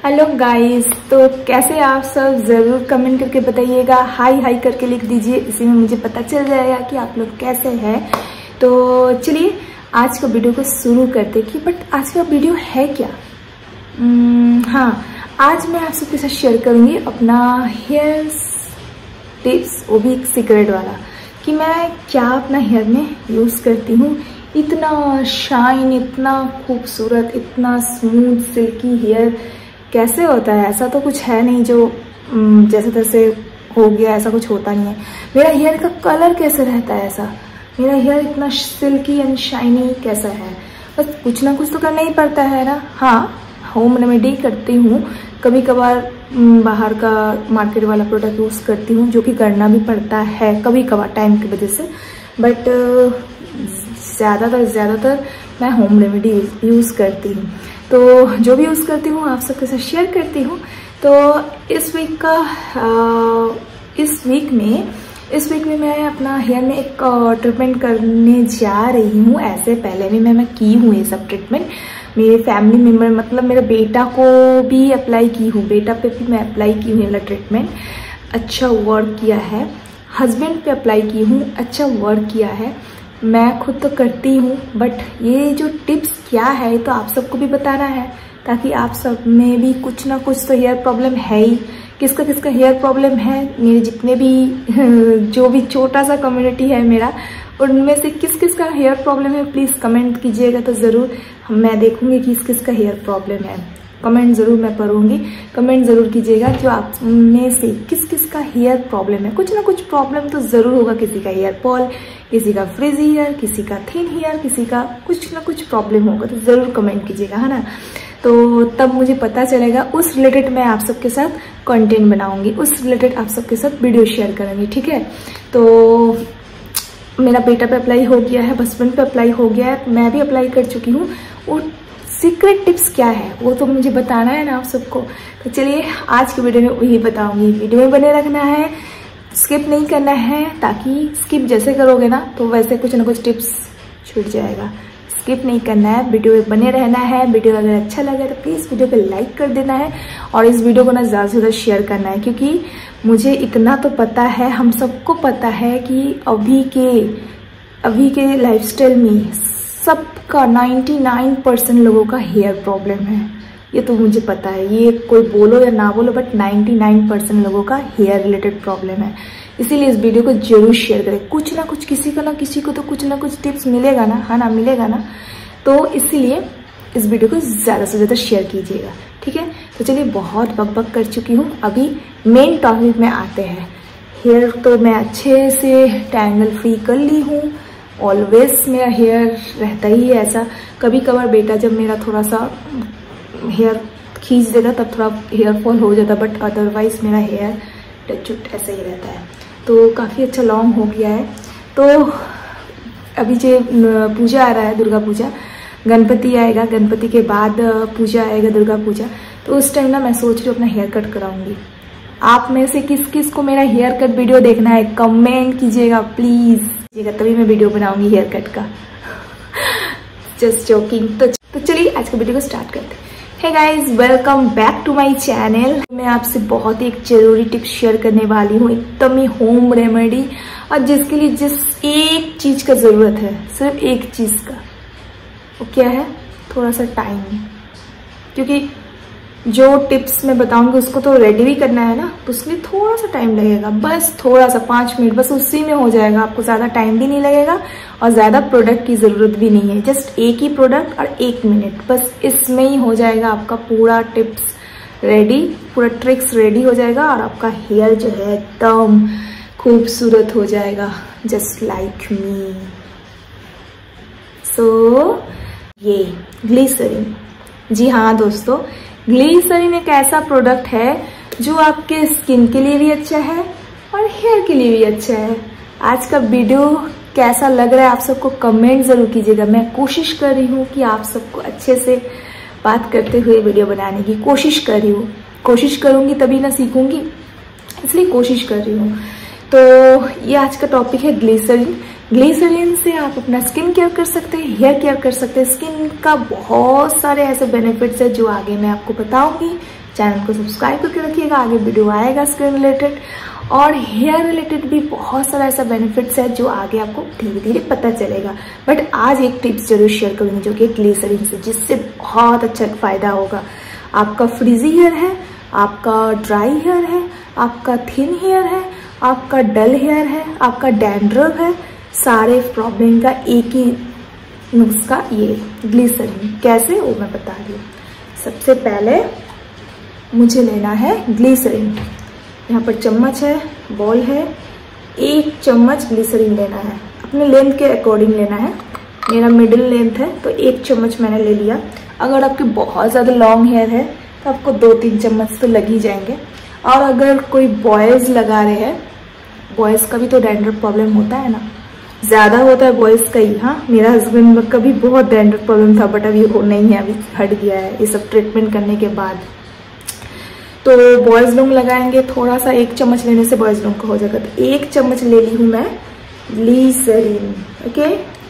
Hello guys, तो कैसे आप सब ज़रूर कमेंट करके बताइएगा। हाई हाई करके लिख दीजिए, इसी में मुझे पता चल जाएगा कि आप लोग कैसे हैं। तो चलिए आज का वीडियो को शुरू करते कि बट आज का वीडियो है क्या। हाँ, आज मैं आप सबके साथ शेयर करूँगी अपना हेयर टिप्स, वो भी एक सीक्रेट वाला, कि मैं क्या अपना हेयर में यूज़ करती हूँ। इतना शाइन, इतना खूबसूरत, इतना स्मूथ सिल्की हेयर कैसे होता है। ऐसा तो कुछ है नहीं जो जैसे तैसे हो गया, ऐसा कुछ होता नहीं है। मेरा हेयर का कलर कैसे रहता है ऐसा, मेरा हेयर इतना सिल्की एंड शाइनी कैसा है। बस कुछ ना कुछ तो करना ही पड़ता है ना। हाँ, होम रेमेडी करती हूँ, कभी कभार बाहर का मार्केट वाला प्रोडक्ट यूज़ करती हूँ, जो कि करना भी पड़ता है कभी कभार टाइम की वजह से। बट ज़्यादातर मैं होम रेमेडी यूज़ करती हूँ। तो जो भी यूज़ करती हूँ आप सबके साथ शेयर करती हूँ। तो इस वीक में मैं अपना हेयर में एक ट्रीटमेंट करने जा रही हूँ। ऐसे पहले भी मैं की हूँ ये सब ट्रीटमेंट। मेरे फैमिली मेम्बर मतलब मेरे बेटा को भी अप्लाई की हूँ, बेटा पे भी मैं अप्लाई की हूँ ये वाला ट्रीटमेंट, अच्छा वर्क किया है। हस्बैंड पे अप्लाई की हूँ, अच्छा वर्क किया है। मैं खुद तो करती हूँ, बट ये जो टिप्स क्या है तो आप सबको भी बताना है, ताकि आप सब में भी कुछ ना कुछ तो हेयर प्रॉब्लम है ही। किसका किसका हेयर प्रॉब्लम है, मेरे जितने भी जो भी छोटा सा कम्युनिटी है मेरा, उनमें से किस किस का हेयर प्रॉब्लम है प्लीज़ कमेंट कीजिएगा। तो ज़रूर मैं देखूँगी किस किस का हेयर प्रॉब्लम है। कमेंट ज़रूर मैं पढ़ूंगी, कमेंट ज़रूर कीजिएगा जो आप में से किस किस का हेयर प्रॉब्लम है। कुछ ना कुछ प्रॉब्लम तो ज़रूर होगा, किसी का हेयर फॉल, किसी का फ्रिजी हेयर, किसी का थिन हेयर, किसी का कुछ ना कुछ प्रॉब्लम होगा। तो ज़रूर कमेंट कीजिएगा, है ना। तो तब मुझे पता चलेगा, उस रिलेटेड मैं आप सबके साथ कंटेंट बनाऊंगी, उस रिलेटेड आप सबके साथ वीडियो शेयर करूँगी, ठीक है। तो मेरा बेटा पे अप्लाई हो गया है, हस्बैंड पे अप्लाई हो गया है, मैं भी अप्लाई कर चुकी हूँ। और सीक्रेट टिप्स क्या है वो तो मुझे बताना है ना आप सबको। तो चलिए आज की वीडियो में वही बताऊंगी। वीडियो में बने रखना है, स्किप नहीं करना है, ताकि स्किप जैसे करोगे ना तो वैसे कुछ ना कुछ टिप्स छूट जाएगा। स्किप नहीं करना है, वीडियो में बने रहना है। वीडियो अगर अच्छा लगे तो प्लीज़ वीडियो को लाइक कर देना है, और इस वीडियो को ना ज़्यादा से ज़्यादा शेयर करना है, क्योंकि मुझे इतना तो पता है, हम सबको पता है कि अभी के लाइफस्टाइल में सबका 99% लोगों का हेयर प्रॉब्लम है। ये तो मुझे पता है, ये कोई बोलो या ना बोलो, बट 99% लोगों का हेयर रिलेटेड प्रॉब्लम है। इसीलिए इस वीडियो को जरूर शेयर करें। कुछ ना कुछ किसी को तो कुछ ना कुछ टिप्स मिलेगा ना, है ना, मिलेगा ना। तो इसीलिए इस वीडियो को ज़्यादा से ज़्यादा शेयर कीजिएगा, ठीक है। तो चलिए बहुत बक कर चुकी हूँ, अभी मेन टॉपिक में आते हैं। हेयर तो मैं अच्छे से टैंगल फ्री कर ली हूँ। ऑलवेज मेरा हेयर रहता ही है ऐसा। कभी कभार बेटा जब मेरा थोड़ा सा हेयर खींच देता तब थोड़ा हेयर फॉल हो जाता, बट अदरवाइज मेरा हेयर टचुट ऐसा ही रहता है। तो काफ़ी अच्छा लॉन्ग हो गया है। तो अभी जो पूजा आ रहा है, दुर्गा पूजा, गणपति आएगा, गणपति के बाद पूजा आएगा दुर्गा पूजा। तो उस टाइम ना मैं सोच रही हूँ अपना हेयर कट कराऊंगी। आप में से किस किस को मेरा हेयर कट वीडियो देखना है कमेंट कीजिएगा प्लीज़, तभी मैं वीडियो बनाऊंगी हेयर कट का। Just joking. तो चलिए आज का वीडियो को स्टार्ट करते हैं। Hey guys, welcome back to my channel. मैं आपसे बहुत ही एक जरूरी टिप्स शेयर करने वाली हूँ, एकदम ही होम रेमेडी, और जिसके लिए जिस एक चीज का जरूरत है, सिर्फ एक चीज का, वो क्या है, थोड़ा सा टाइम। क्योंकि जो टिप्स मैं बताऊंगी उसको तो रेडी भी करना है ना, तो उसके लिए थोड़ा सा टाइम लगेगा, बस थोड़ा सा 5 मिनट, बस उसी में हो जाएगा। आपको ज़्यादा टाइम भी नहीं लगेगा और ज़्यादा प्रोडक्ट की ज़रूरत भी नहीं है। जस्ट एक ही प्रोडक्ट और 1 मिनट, बस इसमें ही हो जाएगा आपका पूरा टिप्स रेडी, पूरा ट्रिक्स रेडी हो जाएगा, और आपका हेयर जो है एकदम खूबसूरत हो जाएगा, जस्ट लाइक मी। सो ये ग्लिसरीन, जी हाँ दोस्तों, ग्लिसरीन एक ऐसा प्रोडक्ट है जो आपके स्किन के लिए भी अच्छा है और हेयर के लिए भी अच्छा है। आज का वीडियो कैसा लग रहा है आप सबको कमेंट जरूर कीजिएगा। मैं कोशिश कर रही हूँ कि आप सबको अच्छे से बात करते हुए वीडियो बनाने की कोशिश कर रही हूँ। कोशिश करूँगी तभी ना सीखूंगी, इसलिए कोशिश कर रही हूँ। तो ये आज का टॉपिक है ग्लिसरीन। ग्लिसरीन से आप अपना स्किन केयर कर सकते हैं, हेयर केयर कर सकते हैं। स्किन का बहुत सारे ऐसे बेनिफिट्स है जो आगे मैं आपको बताऊंगी, चैनल को सब्सक्राइब करके रखिएगा, आगे वीडियो आएगा स्किन रिलेटेड और हेयर रिलेटेड भी बहुत सारा ऐसा बेनिफिट्स है जो आगे आपको धीरे धीरे पता चलेगा। बट आज एक टिप्स जरूर शेयर करूँगी जो कि ग्लिसरीन से, जिससे बहुत अच्छा फायदा होगा। आपका फ्रीजी हेयर है, आपका ड्राई हेयर है, आपका थिन हेयर है, आपका डल हेयर है, आपका डैंड्रफ है, सारे प्रॉब्लम का एक ही नुस्खा ये ग्लिसरीन। कैसे वो मैं बता रही हूँ। सबसे पहले मुझे लेना है ग्लिसरीन। यहाँ पर चम्मच है, बॉल है, 1 चम्मच ग्लिसरीन लेना है। अपने लेंथ के अकॉर्डिंग लेना है। मेरा मिडिल लेंथ है तो 1 चम्मच मैंने ले लिया। अगर आपकी बहुत ज़्यादा लॉन्ग हेयर है तो आपको 2-3 चम्मच तो लग ही जाएंगे। और अगर कोई बॉयज़ लगा रहे हैं, बॉयज़ का भी तो डैंड्रफ प्रॉब्लम होता है ना, ज़्यादा होता है बॉयज़ का ही। हाँ, मेरा हस्बैंड का भी बहुत डैंड्रफ प्रॉब्लम था, बट अभी वो नहीं है, अभी हट गया है ये सब ट्रीटमेंट करने के बाद। तो बॉयज़ लोग लगाएंगे थोड़ा सा, 1 चम्मच लेने से बॉयज़ लोग का हो जाएगा। तो 1 चम्मच ले ली हूँ मैं ग्लिसरीन। ओके,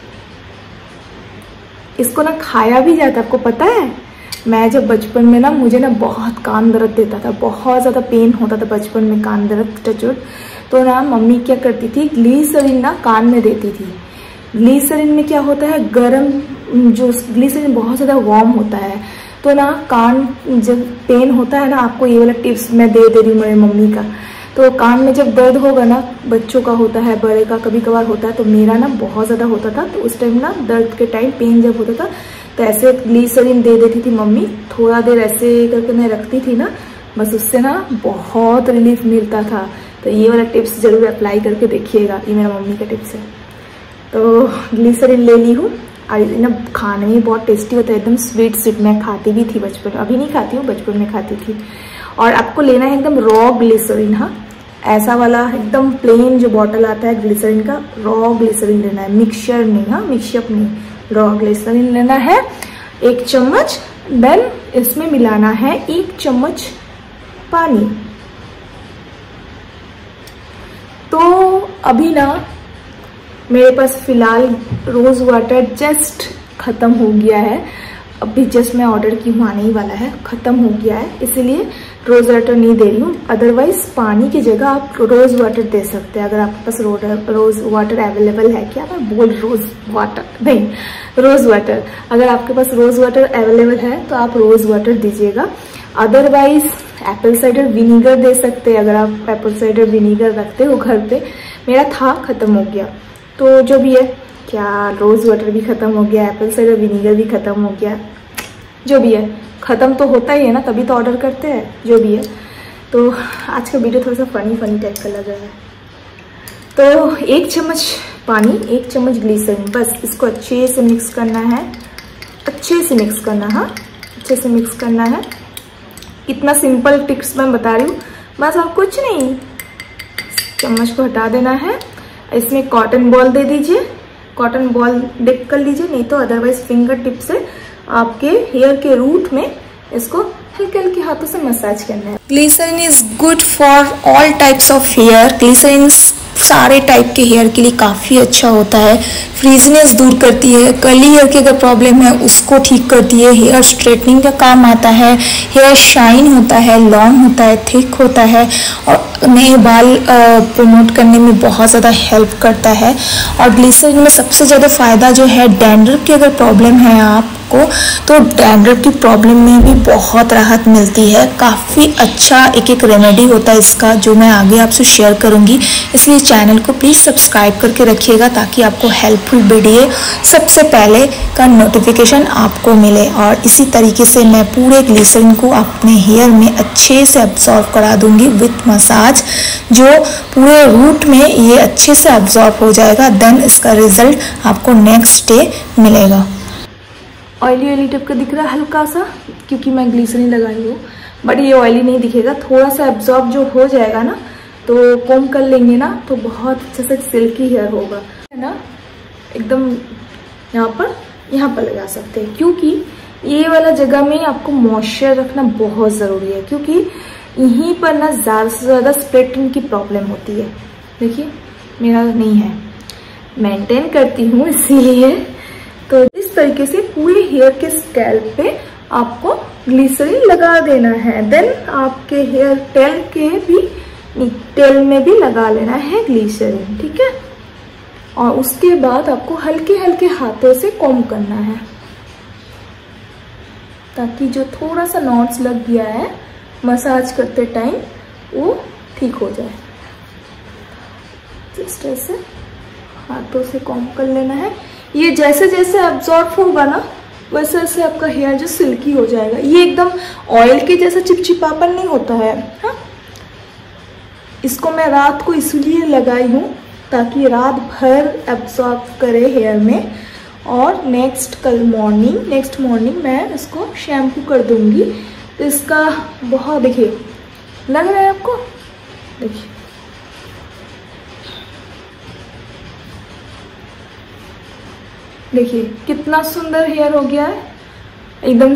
इसको ना खाया भी जाता है, आपको पता है। मैं जब बचपन में ना, मुझे ना बहुत कान दर्द देता था, बहुत ज़्यादा पेन होता था बचपन में, कान दर्द टचुट। तो ना मम्मी क्या करती थी, ग्लिसरीन ना कान में देती थी। ग्लिसरीन में क्या होता है, गरम, जो ग्लिसरीन बहुत ज़्यादा वार्म होता है। तो ना कान जब पेन होता है ना, आपको ये वाला टिप्स मैं दे रही हूँ मेरी मम्मी का। तो कान में जब दर्द होगा ना, बच्चों का होता है, बड़े का कभी कभार होता है, तो मेरा ना बहुत ज़्यादा होता था। तो उस टाइम ना दर्द के टाइम पेन जब होता था तो ऐसे ग्लिसरीन दे देती थी मम्मी। थोड़ा देर ऐसे करके मैं रखती थी ना, बस उससे ना बहुत रिलीफ मिलता था। तो ये वाला टिप्स जरूर अप्लाई करके देखिएगा, ये मेरा मम्मी का टिप्स है। तो ग्लिसरीन ले ली हूँ और ना खाने में बहुत टेस्टी होता है, एकदम स्वीट स्वीट। मैं खाती भी थी बचपन में, अभी नहीं खाती हूँ, बचपन में खाती थी। और आपको लेना है एकदम रॉ ग्लिसरीन। हाँ, ऐसा वाला एकदम प्लेन जो बॉटल आता है ग्लिसरीन का, रॉ ग्लिसरीन लेना है, मिक्सचर नहीं। हाँ, मिक्सअप नहीं, रॉ ग्लिसरीन लेना है 1 चम्मच। देन इसमें मिलाना है 1 चम्मच पानी। तो अभी ना मेरे पास फिलहाल रोज वाटर जस्ट खत्म हो गया है। अभी जस्ट मैं ऑर्डर की हूँ, आने ही वाला है, खत्म हो गया है, इसीलिए रोज वाटर नहीं दे रही हूँ। अदरवाइज पानी की जगह आप रोज वाटर दे सकते हैं, अगर आपके पास रोज वाटर अवेलेबल है। क्या मैं बोल, रोज वाटर नहीं, रोज वाटर। अगर आपके पास रोज वाटर अवेलेबल है तो आप रोज वाटर दीजिएगा। अदरवाइज एप्पल साइडर विनीगर दे सकते हैं, अगर आप एप्पल साइडर विनीगर रखते हो घर पे। मेरा था, खत्म हो गया। तो जो भी है, क्या रोज वाटर भी खत्म हो गया, एप्पल साइडर विनीगर भी खत्म हो गया, जो भी है खत्म तो होता ही है ना, तभी तो ऑर्डर करते हैं, जो भी है। तो आज का वीडियो थोड़ा सा फनी टाइप का लग रहा है। तो 1 चम्मच पानी, 1 चम्मच ग्लिसरीन, बस इसको अच्छे से मिक्स करना है, अच्छे से मिक्स करना। हाँ, अच्छे से मिक्स करना है। इतना सिंपल टिप्स मैं बता रही हूँ, बस और कुछ नहीं। चम्मच को हटा देना है, इसमें कॉटन बॉल दे दीजिए, कॉटन बॉल डिप कर लीजिए, नहीं तो अदरवाइज फिंगर टिप से आपके हेयर के रूट में इसको हल्के हल्के हाथों से मसाज करना है। Glycerine is good for all types of hair. Glycerine सारे टाइप के हेयर के लिए काफ़ी अच्छा होता है। फ्रीजीनेस दूर करती है, कर्ली हेयर की अगर प्रॉब्लम है उसको ठीक करती है, हेयर स्ट्रेटनिंग का काम आता है, हेयर शाइन होता है, लॉन्ग होता है, थिक होता है और नए बाल प्रमोट करने में बहुत ज़्यादा हेल्प करता है। और ग्लिसरीन में सबसे ज़्यादा फ़ायदा जो है, डैंड्रफ की अगर प्रॉब्लम है आपको तो डैंड्रफ की प्रॉब्लम में भी बहुत राहत मिलती है। काफ़ी अच्छा एक रेमेडी होता है इसका, जो मैं आगे आपसे शेयर करूँगी। इसलिए चैनल को प्लीज़ सब्सक्राइब करके रखिएगा ताकि आपको हेल्पफुल वीडियो सबसे पहले का नोटिफिकेशन आपको मिले। और इसी तरीके से मैं पूरे ग्लिसरीन को अपने हेयर में अच्छे से अब्जॉर्ब करा दूंगी विथ मसाज, जो पूरे रूट में ये अच्छे से अब्जॉर्ब हो जाएगा। देन इसका रिजल्ट आपको नेक्स्ट डे मिलेगा। ऑयली टाइप का दिख रहा है हल्का सा, क्योंकि मैं ग्लिसरीन लगाई हूँ, बट ये ऑयली नहीं दिखेगा। थोड़ा सा अब्जॉर्ब जो हो जाएगा ना, तो कोम कर लेंगे ना, तो बहुत अच्छे से सिल्की हेयर होगा, है ना। एकदम यहाँ पर लगा सकते हैं, क्योंकि ये वाला जगह में आपको मॉइस्चर रखना बहुत ज़रूरी है, क्योंकि यहीं पर ना ज़्यादा से ज़्यादा स्प्लिटिंग की प्रॉब्लम होती है। देखिए मेरा नहीं है, मेंटेन करती हूँ इसीलिए। तो इस तरीके से पूरे हेयर के स्कैल्प पे आपको ग्लिसरीन लगा देना है। देन आपके हेयर टेल में भी लगा लेना है ग्लिसरीन, ठीक है। और उसके बाद आपको हल्के हल्के हाथों से कॉम्ब करना है ताकि जो थोड़ा सा नॉट्स लग गया है मसाज करते टाइम वो ठीक हो जाए। इस तरह से हाथों से कॉम्ब कर लेना है। ये जैसे जैसे अब्जॉर्ब होगा ना वैसे वैसे आपका हेयर जो सिल्की हो जाएगा। ये एकदम ऑयल के जैसा चिपचिपापन नहीं होता है। हाँ, इसको मैं रात को इसलिए लगाई हूँ ताकि रात भर एब्जॉर्ब करे हेयर में, और नेक्स्ट मॉर्निंग मैं इसको शैम्पू कर दूंगी। तो इसका बहुत, देखिए लग रहा है आपको, देखिए कितना सुंदर हेयर हो गया है, एकदम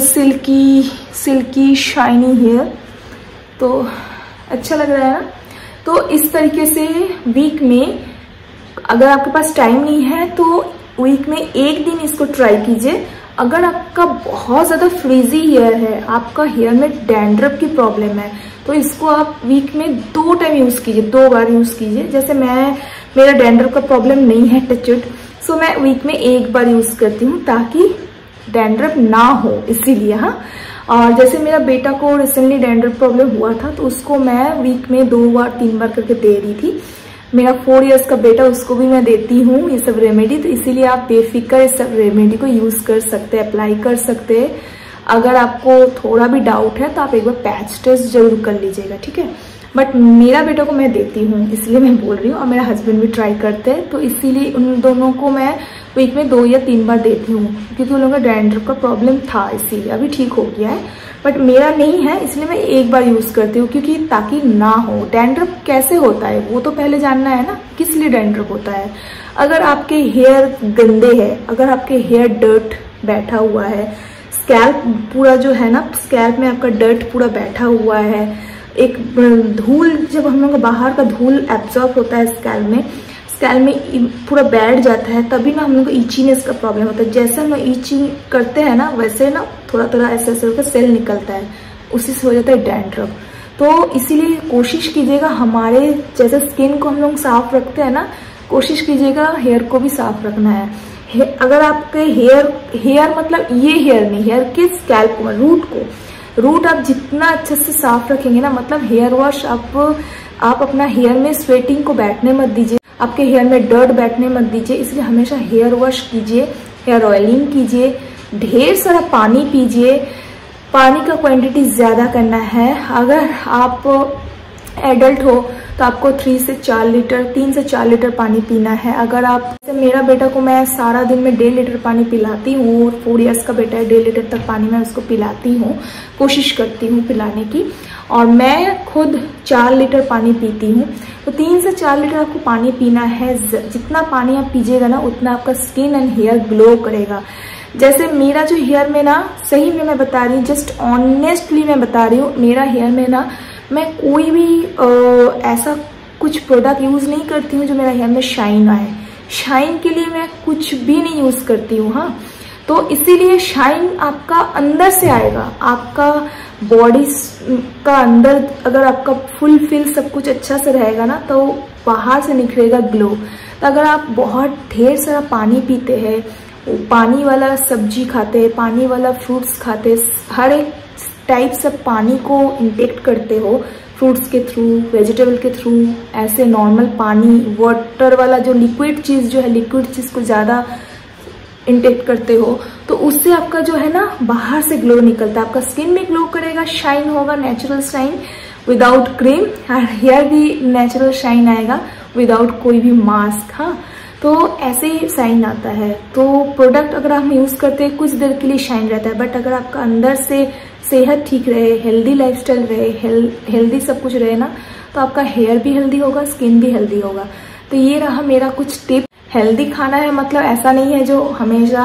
सिल्की शाइनी हेयर। तो अच्छा लग रहा है ना। तो इस तरीके से वीक में, अगर आपके पास टाइम नहीं है तो वीक में एक दिन इसको ट्राई कीजिए। अगर आपका बहुत ज़्यादा फ्रीजी हेयर है, आपका हेयर में डैंड्रफ की प्रॉब्लम है, तो इसको आप वीक में 2 टाइम यूज़ कीजिए, 2 बार यूज़ कीजिए। जैसे मेरा डैंड्रफ का प्रॉब्लम नहीं है टचवुड, सो मैं वीक में 1 बार यूज़ करती हूँ ताकि डैंड्रफ ना हो, इसीलिए। हाँ, और जैसे मेरा बेटा को रिसेंटली डैंड्रफ प्रॉब्लम हुआ था तो उसको मैं वीक में 2 बार 3 बार करके दे रही थी। मेरा 4 इयर्स का बेटा, उसको भी मैं देती हूँ ये सब रेमेडी। तो इसीलिए आप बेफिक्र इस सब रेमेडी को यूज़ कर सकते हैं, अप्लाई कर सकते हैं। अगर आपको थोड़ा भी डाउट है तो आप एक बार पैच टेस्ट जरूर कर लीजिएगा, ठीक है। बट मेरा बेटा को मैं देती हूँ इसलिए मैं बोल रही हूँ, और मेरा हस्बैंड भी ट्राई करते हैं। तो इसीलिए उन दोनों को मैं वीक में 2 या 3 बार देती हूँ, क्योंकि उन लोगों का डैंड्रफ का प्रॉब्लम था, इसीलिए अभी ठीक हो गया है। बट मेरा नहीं है इसलिए मैं 1 बार यूज़ करती हूँ, क्योंकि ताकि ना हो। डैंड्रफ कैसे होता है वो तो पहले जानना है ना, किस लिए डैंड्रफ होता है। अगर आपके हेयर गंदे है, अगर आपके हेयर डर्ट बैठा हुआ है, स्कैल्प पूरा जो है ना, स्कैल्प में आपका डर्ट पूरा बैठा हुआ है, एक धूल, जब हम लोग का बाहर का धूल एब्जॉर्ब होता है स्कैल्प में पूरा बैठ जाता है, तभी ना हम लोग को ईचीनेस का प्रॉब्लम होता है। जैसे हम ईचिंग करते हैं ना वैसे ना थोड़ा थोड़ा ऐसे ऐसे होकर सेल निकलता है, उसी से हो जाता है डैंड्रफ। तो इसीलिए कोशिश कीजिएगा, हमारे जैसे स्किन को हम लोग साफ रखते हैं ना, कोशिश कीजिएगा हेयर को भी साफ रखना है। अगर आपके हेयर मतलब ये हेयर नहीं, हेयर के स्कैल्प को, रूट आप जितना अच्छे से साफ रखेंगे ना, मतलब हेयर वॉश आप अपना हेयर में स्वेटिंग को बैठने मत दीजिए, आपके हेयर में डर्ट बैठने मत दीजिए। इसलिए हमेशा हेयर वॉश कीजिए, हेयर ऑयलिंग कीजिए, ढेर सारा पानी पीजिए। पानी का क्वांटिटी ज़्यादा करना है। अगर आप एडल्ट हो तो आपको 3 से 4 लीटर पानी पीना है। अगर आप, मेरा बेटा को मैं सारा दिन में 1.5 लीटर पानी पिलाती हूँ, और 4 इयर्स का बेटा है, 1.5 लीटर तक पानी मैं उसको पिलाती हूँ, कोशिश करती हूँ पिलाने की। और मैं खुद 4 लीटर पानी पीती हूँ। तो 3 से 4 लीटर आपको पानी पीना है। जितना पानी आप पीजिएगा ना उतना आपका स्किन एंड हेयर ग्लो करेगा। जैसे मेरा जो हेयर में ना, सही में मैं बता रही हूँ, जस्ट ऑनेस्टली मैं बता रही हूँ, मेरा हेयर में ना मैं कोई भी ऐसा कुछ प्रोडक्ट यूज़ नहीं करती हूँ जो मेरा हेयर में शाइन आए। शाइन के लिए मैं कुछ भी नहीं यूज़ करती हूँ। हाँ, तो इसीलिए शाइन आपका अंदर से आएगा, आपका बॉडी का अंदर अगर आपका फुलफिल सब कुछ अच्छा से रहेगा ना तो बाहर से निखरेगा ग्लो। तो अगर आप बहुत ढेर सारा पानी पीते हैं, पानी वाला सब्जी खाते हैं, पानी वाला फ्रूट्स खाते, हर एक टाइप से पानी को इंटेक्ट करते हो, फ्रूट्स के थ्रू, वेजिटेबल के थ्रू, ऐसे नॉर्मल पानी, वाटर वाला जो लिक्विड चीज़ जो है, लिक्विड चीज़ को ज़्यादा इंटेक्ट करते हो, तो उससे आपका जो है ना बाहर से ग्लो निकलता है। आपका स्किन भी ग्लो करेगा, शाइन होगा, नेचुरल शाइन विदाउट क्रीम, और हेयर भी नेचुरल शाइन आएगा विदाउट कोई भी मास्क। हाँ, तो ऐसे ही शाइन आता है। तो प्रोडक्ट अगर हम यूज़ करते हैं कुछ देर के लिए शाइन रहता है, बट अगर आपका अंदर से सेहत ठीक रहे, हेल्दी लाइफस्टाइल रहे, हेल्दी सब कुछ रहे ना, तो आपका हेयर भी हेल्दी होगा, स्किन भी हेल्दी होगा। तो ये रहा मेरा कुछ टिप। हेल्दी खाना है मतलब ऐसा नहीं है जो हमेशा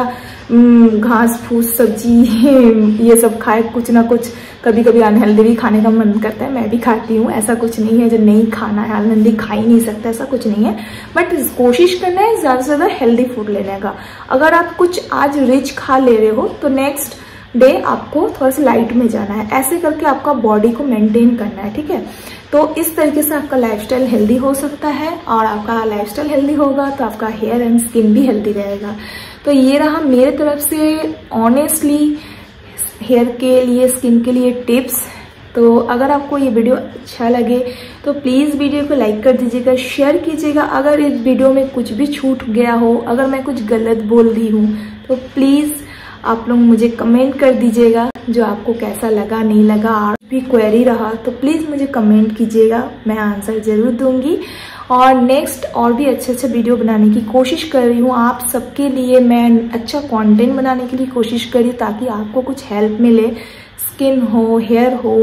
घास फूस सब्जी ये सब खाए, कुछ ना कुछ कभी कभी अनहेल्दी भी खाने का मन करता है, मैं भी खाती हूँ। ऐसा कुछ नहीं है जो नहीं खाना है, अनहेल्दी खा ही नहीं सकता, ऐसा कुछ नहीं है। बट कोशिश करना है ज़्यादा से ज़्यादा हेल्दी फूड लेने का। अगर आप कुछ आज रिच खा ले रहे हो तो नेक्स्ट डे आपको थोड़ा सा लाइट में जाना है। ऐसे करके आपका बॉडी को मेंटेन करना है, ठीक है। तो इस तरीके से आपका लाइफस्टाइल हेल्दी हो सकता है, और आपका लाइफस्टाइल हेल्दी होगा तो आपका हेयर एंड स्किन भी हेल्दी रहेगा। तो ये रहा मेरे तरफ से ऑनेस्टली हेयर के लिए, स्किन के लिए टिप्स। तो अगर आपको ये वीडियो अच्छा लगे तो प्लीज़ वीडियो को लाइक कर दीजिएगा, शेयर कीजिएगा। अगर इस वीडियो में कुछ भी छूट गया हो, अगर मैं कुछ गलत बोल दी हूँ तो प्लीज़ आप लोग मुझे कमेंट कर दीजिएगा, जो आपको कैसा लगा नहीं लगा। और भी क्वेरी रहा तो प्लीज़ मुझे कमेंट कीजिएगा, मैं आंसर ज़रूर दूंगी। और नेक्स्ट और भी अच्छे वीडियो बनाने की कोशिश कर रही हूँ आप सबके लिए। मैं अच्छा कंटेंट बनाने के लिए कोशिश कर रही हूँ ताकि आपको कुछ हेल्प मिले। स्किन हो, हेयर हो,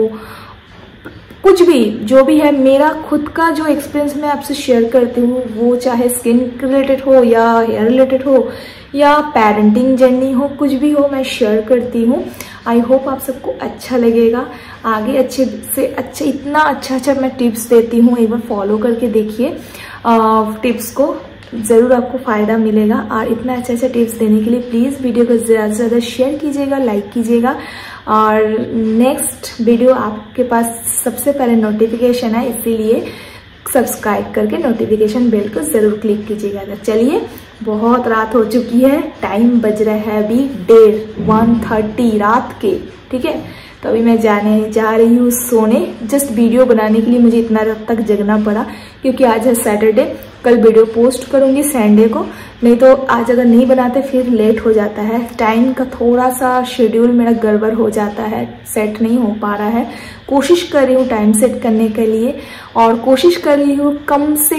कुछ भी जो भी है, मेरा खुद का जो एक्सपीरियंस मैं आपसे शेयर करती हूँ, वो चाहे स्किन रिलेटेड हो या हेयर रिलेटेड हो या पेरेंटिंग जर्नी हो, कुछ भी हो मैं शेयर करती हूँ। आई होप आप सबको अच्छा लगेगा। आगे अच्छे से अच्छे, इतना अच्छा मैं टिप्स देती हूँ, एक बार फॉलो करके देखिए टिप्स को, ज़रूर आपको फ़ायदा मिलेगा। और इतना अच्छा टिप्स देने के लिए प्लीज़ वीडियो को ज़्यादा से ज़्यादा शेयर कीजिएगा, लाइक कीजिएगा। और नेक्स्ट वीडियो आपके पास सबसे पहले नोटिफिकेशन है, इसीलिए सब्सक्राइब करके नोटिफिकेशन बेल को ज़रूर क्लिक कीजिएगा। तो चलिए, बहुत रात हो चुकी है, टाइम बज रहा है अभी 1:30 रात के, ठीक है। तो अभी मैं जाने जा रही हूँ सोने। जस्ट वीडियो बनाने के लिए मुझे इतना रात तक जगना पड़ा, क्योंकि आज है सैटरडे, कल वीडियो पोस्ट करूँगी संडे को। नहीं तो आज अगर नहीं बनाते फिर लेट हो जाता है। टाइम का थोड़ा सा शेड्यूल मेरा गड़बड़ हो जाता है, सेट नहीं हो पा रहा है। कोशिश कर रही हूँ टाइम सेट करने के लिए, और कोशिश कर रही हूँ कम से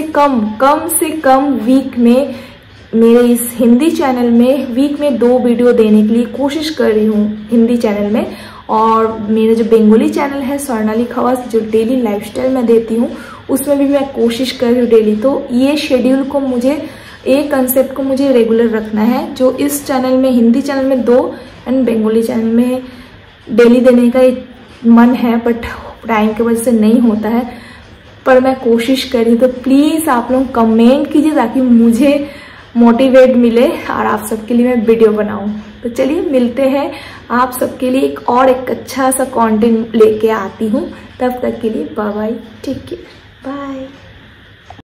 कम वीक में मेरे इस हिंदी चैनल में वीक में 2 वीडियो देने के लिए कोशिश कर रही हूँ हिंदी चैनल में। और मेरा जो बंगाली चैनल है स्वर्णाली खवास, जो डेली लाइफस्टाइल में देती हूँ, उसमें भी मैं कोशिश कर रही हूँ डेली। तो ये शेड्यूल को मुझे, एक कंसेप्ट को मुझे रेगुलर रखना है, जो इस चैनल में, हिंदी चैनल में 2 एंड बंगाली चैनल में डेली देने का एक मन है, बट टाइम की वजह से नहीं होता है। पर मैं कोशिश कर रही हूँ। तो प्लीज़ आप लोग कमेंट कीजिए ताकि मुझे मोटिवेट मिले और आप सबके लिए मैं वीडियो बनाऊं। तो चलिए मिलते हैं आप सबके लिए, एक अच्छा सा कंटेंट लेके आती हूँ। तब तक के लिए बाय बाय, टेक केयर।